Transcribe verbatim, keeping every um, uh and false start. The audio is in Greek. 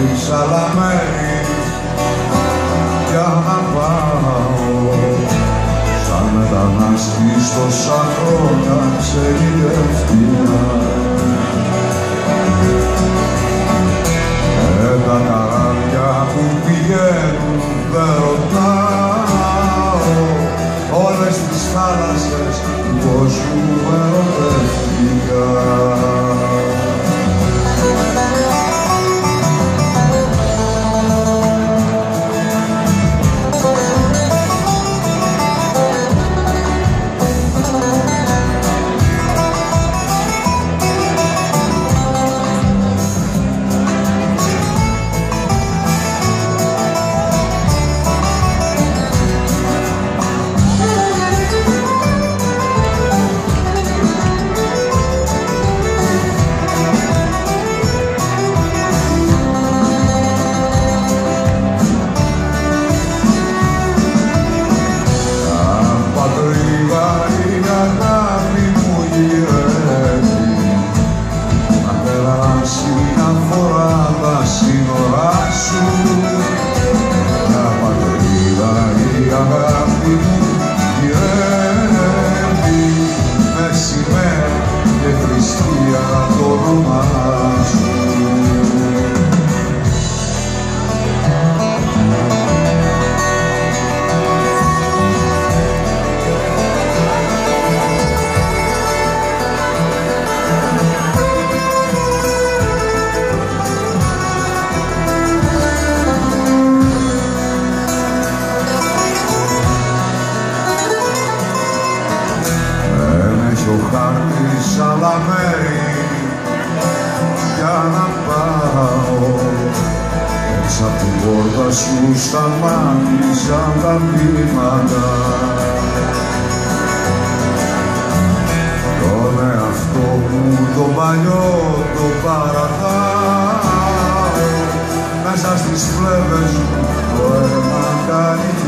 χάρτης άλλα μέρη για να πάω σαν μετανάστης τόσα χρόνια ξενιτευτικά. Ε, τα καράβια που πηγαίνουν δεν ρωτάω, όλες τις θάλασσες του κόσμου ερωτεύτηκα. Ο χάρτης άλλα μέρη για να πάω, έξω απ' την πόρτα σου σταμάτησαν τα βήματα. Τον εαυτό μου τον παλιό το παρατάω, μέσα στις φλέβες μου το αίμα κάνει